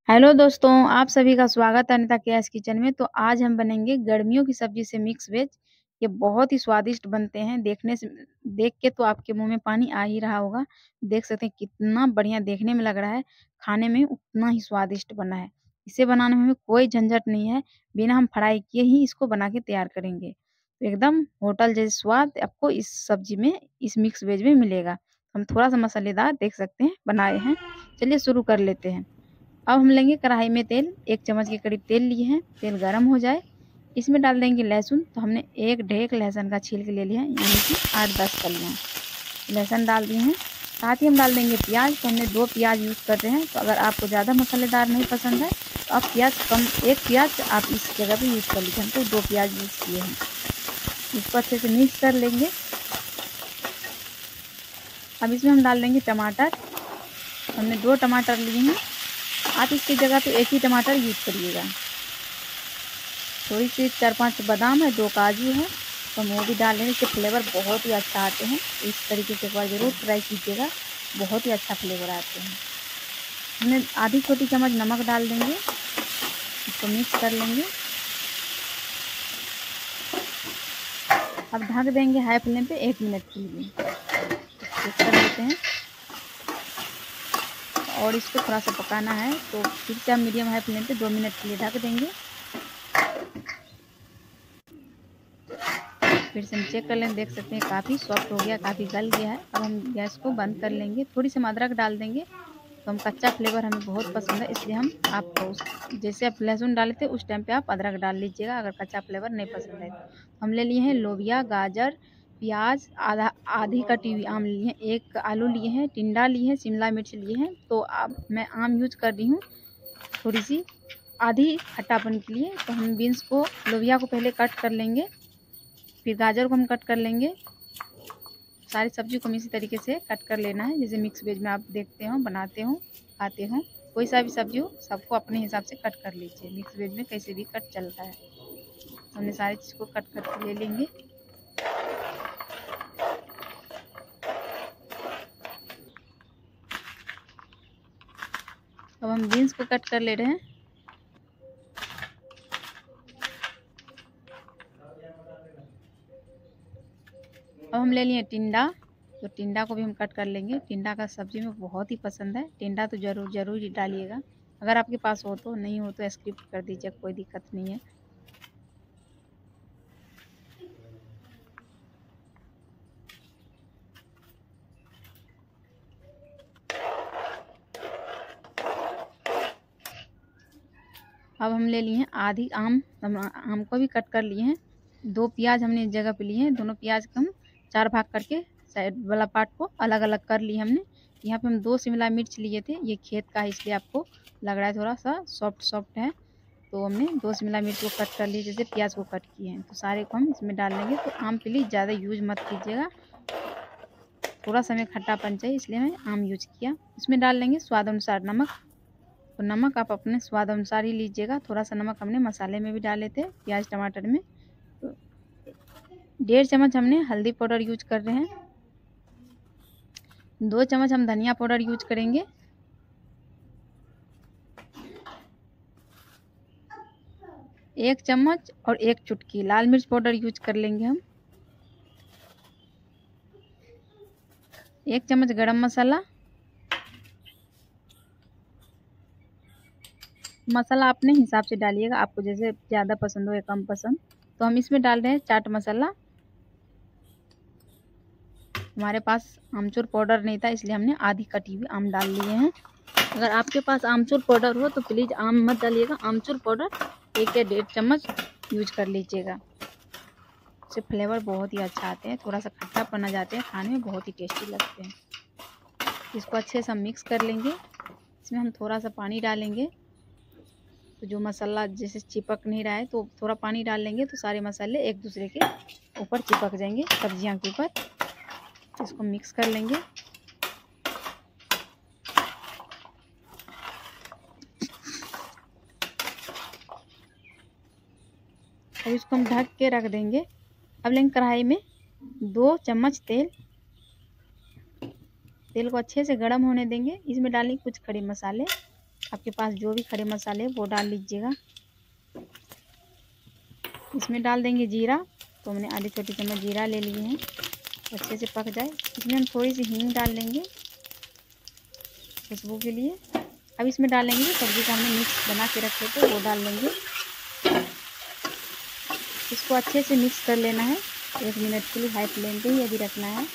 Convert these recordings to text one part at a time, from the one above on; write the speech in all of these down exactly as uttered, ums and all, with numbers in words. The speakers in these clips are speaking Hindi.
हेलो दोस्तों, आप सभी का स्वागत है अनिता केएस किचन में। तो आज हम बनेंगे गर्मियों की सब्जी से मिक्स वेज। ये बहुत ही स्वादिष्ट बनते हैं। देखने से देख के तो आपके मुंह में पानी आ ही रहा होगा। देख सकते हैं कितना बढ़िया देखने में लग रहा है, खाने में उतना ही स्वादिष्ट बना है। इसे बनाने में हमें कोई झंझट नहीं है, बिना हम फ्राई किए ही इसको बना के तैयार करेंगे। तो एकदम होटल जैसे स्वाद आपको इस सब्जी में, इस मिक्स वेज में मिलेगा। हम थोड़ा सा मसालेदार देख सकते हैं बनाए हैं। चलिए शुरू कर लेते हैं। अब हम लेंगे कढ़ाई में तेल, एक चम्मच के करीब तेल लिए हैं। तेल गरम हो जाए, इसमें डाल देंगे लहसुन। तो हमने एक ढेक लहसुन का छील के ले लिया है, यानी कि आठ दस कलियाँ लहसुन डाल दिए हैं। साथ ही हम डाल देंगे प्याज। तो हमने दो प्याज यूज़ करते हैं। तो अगर आपको ज़्यादा मसालेदार नहीं पसंद है तो आप प्याज कम, एक प्याज आप इस जगह पे यूज़ कर लीजिए। हम तो दो प्याज यूज़ किए हैं। इसको अच्छे से मिक्स कर लेंगे। अब इसमें हम डाल देंगे टमाटर। हमने दो टमाटर लिए हैं, आप इसकी जगह पे एक ही टमाटर यूज़ करिएगा। थोड़ी सी चार पांच बादाम है, दो काजू है, तो हम वो भी डाल लेंगे। इसके फ्लेवर बहुत ही अच्छा आते हैं। इस तरीके से एक बार ज़रूर ट्राई कीजिएगा, बहुत ही अच्छा फ्लेवर आते हैं। हमने आधी छोटी चम्मच नमक डाल देंगे, इसको मिक्स कर लेंगे। अब ढक देंगे हाई फ्लेम पे एक मिनट के लिए। मिक्स कर लेते हैं और इसको थोड़ा सा पकाना है। तो फिर से हम मीडियम हाई फ्लेम पे दो मिनट के लिए ढक देंगे। फिर से हम चेक कर लें, देख सकते हैं काफ़ी सॉफ्ट हो गया, काफ़ी गल गया है। अब हम गैस को बंद कर लेंगे। थोड़ी सी अदरक डाल देंगे। तो हम कच्चा फ्लेवर हमें बहुत पसंद है, इसलिए हम आपको उस जैसे आप लहसुन डाले थे उस टाइम पे आप अदरक डाल लीजिएगा, अगर कच्चा फ्लेवर नहीं पसंद है। हम ले लिए हैं लोबिया, गाजर, प्याज, आधा आधी कटी हुई आम लिए हैं, एक आलू लिए हैं, टिंडा लिए हैं, शिमला मिर्च लिए हैं। तो अब मैं आम यूज कर रही हूँ थोड़ी सी, आधी खट्टापन के लिए। तो हम बीन्स को, लोबिया को पहले कट कर लेंगे, फिर गाजर को हम कट कर लेंगे। सारी सब्जी को हम इसी तरीके से कट कर लेना है, जैसे मिक्स वेज में आप देखते हो, बनाते हो, खाते हो। कोई सा भी सब्जी हो, सबको अपने हिसाब से कट कर लीजिए। मिक्स वेज में कैसे भी कट चलता है। हमने सारी चीज़ को कट करके ले लेंगे। अब हम बीन्स को कट कर ले रहे हैं। अब हम ले लिए टिंडा। तो टिंडा को भी हम कट कर लेंगे। टिंडा का सब्जी में बहुत ही पसंद है। टिंडा तो ज़रूर ज़रूर ही डालिएगा, अगर आपके पास हो तो, नहीं हो तो स्किप कर दीजिए, कोई दिक्कत नहीं है। अब हम ले लिए हैं आधी आम। हम आम को भी कट कर लिए हैं। दो प्याज हमने इस जगह पे लिए हैं। दोनों प्याज को हम चार भाग करके साइड वाला पार्ट को अलग अलग कर लिए हमने। यहाँ पे हम दो शिमला मिर्च लिए थे, ये खेत का है इसलिए आपको लग रहा है थोड़ा सा सॉफ्ट सॉफ्ट है। तो हमने दो शिमला मिर्च को कट कर लिए, जैसे प्याज को कट किए हैं। तो सारे को हम इसमें डाल लेंगे। तो आम प्लीज़ ज़्यादा यूज मत कीजिएगा, थोड़ा सा हमें खट्टापन चाहिए, इसलिए मैं आम यूज किया। इसमें डाल लेंगे स्वाद अनुसार नमक। तो नमक आप अपने स्वाद अनुसार ही लीजिएगा। थोड़ा सा नमक हमने मसाले में भी डाले थे, प्याज टमाटर में। तो डेढ़ चम्मच हमने हल्दी पाउडर यूज कर रहे हैं। दो चम्मच हम धनिया पाउडर यूज करेंगे। एक चम्मच और एक चुटकी लाल मिर्च पाउडर यूज कर लेंगे हम। एक चम्मच गरम मसाला। मसाला अपने हिसाब से डालिएगा, आपको जैसे ज़्यादा पसंद हो या कम पसंद। तो हम इसमें डाल रहे हैं चाट मसाला। हमारे पास आमचूर पाउडर नहीं था, इसलिए हमने आधी कटी हुई आम डाल लिए हैं। अगर आपके पास आमचूर पाउडर हो तो प्लीज़ आम मत डालिएगा, आमचूर पाउडर एक या डेढ़ चम्मच यूज कर लीजिएगा। इससे फ्लेवर बहुत ही अच्छा आते हैं, थोड़ा सा खट्टापन आ जाते हैं, खाने में बहुत ही टेस्टी लगते हैं। इसको अच्छे से हम मिक्स कर लेंगे। इसमें हम थोड़ा सा पानी डालेंगे, तो जो मसाला जैसे चिपक नहीं रहा है तो थोड़ा पानी डाल लेंगे, तो सारे मसाले एक दूसरे के ऊपर चिपक जाएंगे, सब्जियां के ऊपर। इसको मिक्स कर लेंगे। अब इसको हम ढक के रख देंगे। अब लेंगे कढ़ाई में दो चम्मच तेल। तेल को अच्छे से गर्म होने देंगे। इसमें डालेंगे कुछ खड़े मसाले, आपके पास जो भी खड़े मसाले वो डाल लीजिएगा। इसमें डाल देंगे जीरा, तो हमने आधी छोटी चम्मच जीरा ले लिए हैं, अच्छे से पक जाए। इसमें हम थोड़ी सी हींग डाल लेंगे खुशबू के लिए। अब इसमें डाल लेंगे सब्जी का हमने मिक्स बना के रखे थे वो डाल लेंगे। इसको अच्छे से मिक्स कर लेना है, एक मिनट के लिए हाई फ्लेम पे ही अभी रखना है।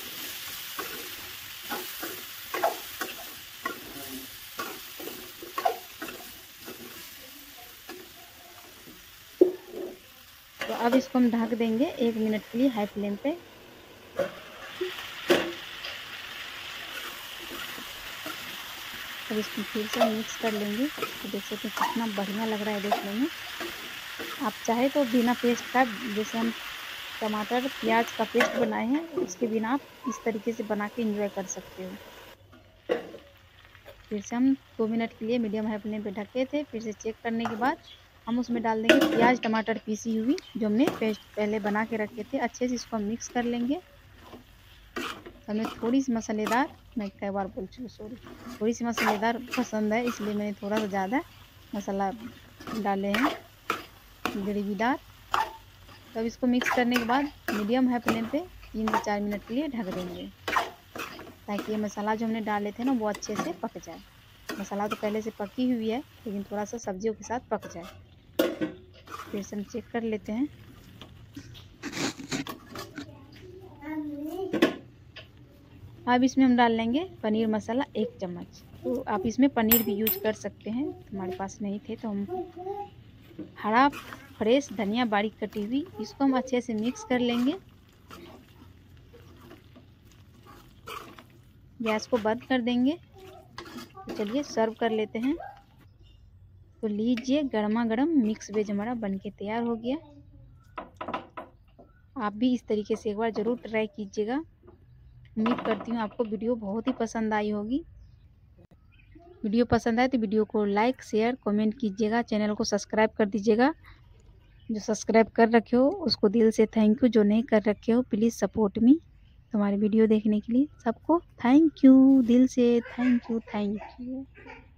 तो अब इसको हम ढक देंगे एक मिनट के लिए हाई फ्लेम पे। अब इसको फिर से मिक्स कर लेंगे। तो देख सकते हैं कितना बढ़िया लग रहा है देखने में। आप चाहे तो बिना पेस्ट का, जैसे हम टमाटर प्याज का पेस्ट बनाए हैं, उसके बिना आप इस तरीके से बना के एंजॉय कर सकते हो। फिर से हम दो मिनट के लिए मीडियम हाई फ्लेम पे ढके थे। फिर से चेक करने के बाद हम उसमें डाल देंगे प्याज टमाटर पीसी हुई जो हमने पेस्ट पहले बना के रखे थे। अच्छे से इसको हम मिक्स कर लेंगे। हमें थोड़ी सी मसालेदार, मैं कई बार बोल चुकी सॉरी, थोड़ी सी मसालेदार पसंद है, इसलिए मैंने थोड़ा सा ज़्यादा मसाला डाले हैं, ग्रेवीदार। तब इसको मिक्स करने के बाद मीडियम हाई फ्लेम पे तीन से चार मिनट के लिए ढक देंगे, ताकि ये मसाला जो हमने डाले थे ना वो अच्छे से पक जाए। मसाला तो पहले से पकी हुई है, लेकिन थोड़ा सा सब्जियों के साथ पक जाए। फिर से हम चेक कर लेते हैं। अब इसमें हम डाल लेंगे पनीर मसाला एक चम्मच। तो आप इसमें पनीर भी यूज कर सकते हैं, हमारे पास नहीं थे तो हम हरा फ्रेश धनिया बारीक कटी हुई, इसको हम अच्छे से मिक्स कर लेंगे। गैस को बंद कर देंगे। तो चलिए सर्व कर लेते हैं। तो लीजिए गर्मा गर्म मिक्स वेज हमारा बनके तैयार हो गया। आप भी इस तरीके से एक बार ज़रूर ट्राई कीजिएगा। उम्मीद करती हूँ आपको वीडियो बहुत ही पसंद आई होगी। वीडियो पसंद आए तो वीडियो को लाइक शेयर कमेंट कीजिएगा, चैनल को सब्सक्राइब कर दीजिएगा। जो सब्सक्राइब कर रखे हो उसको दिल से थैंक यू, जो नहीं कर रखे हो प्लीज़ सपोर्ट मी। तुम्हारे वीडियो देखने के लिए सबको थैंक यू, दिल से थैंक यू थैंक यू।